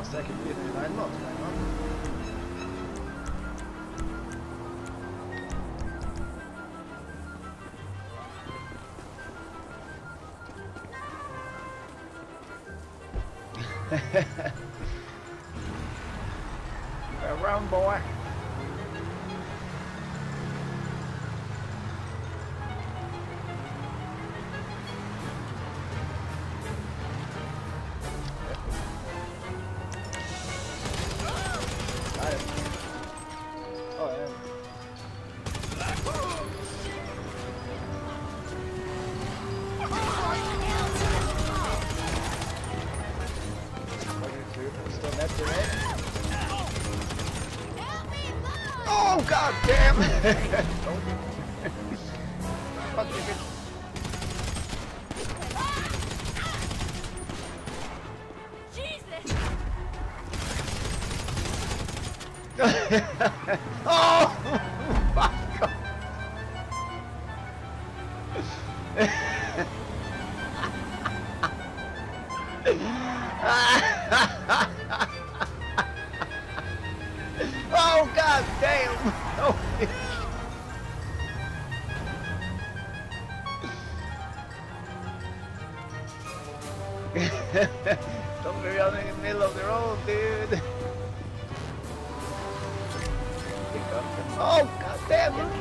säkert bli en närmat mig, va? Around, boy. Oh god damn! Fuck you. Jesus! Oh my god! Oh god damn! Oh, don't be out in the middle of the road, dude. Oh god damn it!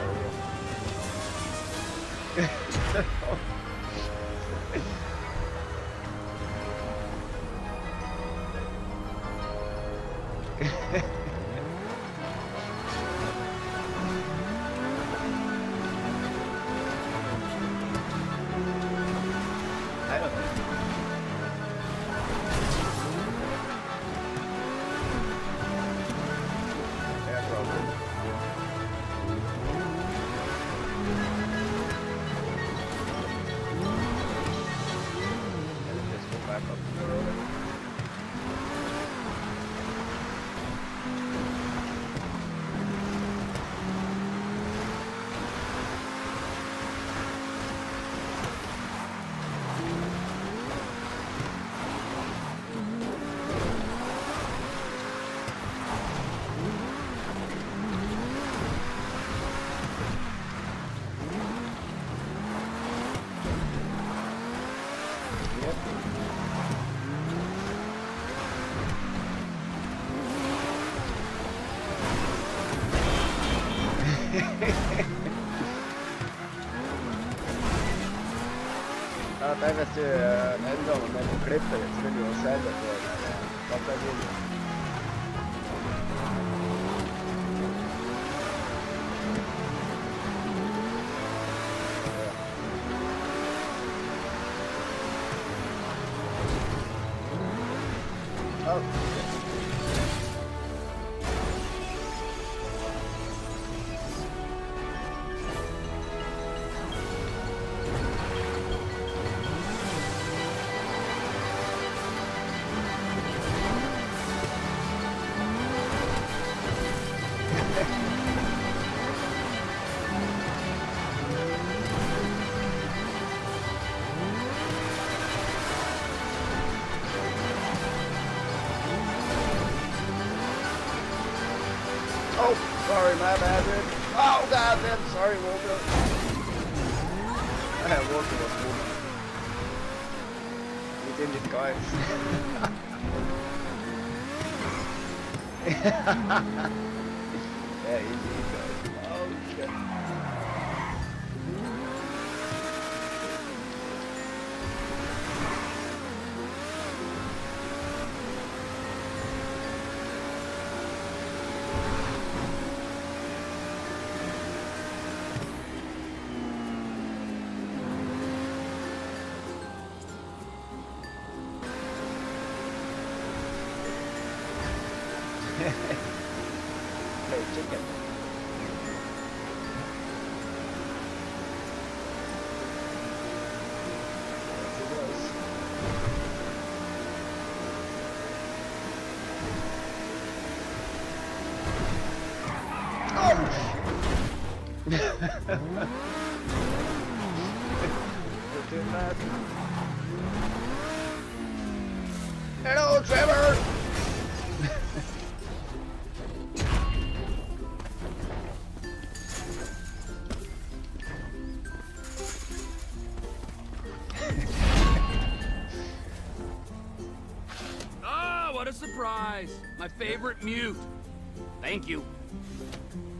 I don't know. Yeah, probably. Just go back up to the road. Ja, det vet du, Edvard med på klippet, så vil du jo se det på batteriet. Oh. Oh, sorry, my bad, dude. Oh, god damn, sorry, Walter. Walter was moving. We did it, guys. Yeah, indeed, guys. Oh, shit. Hey, chicken. Yes, it was. Oh! You're too mad. Hello, Trevor! What a surprise! My favorite mute. Thank you.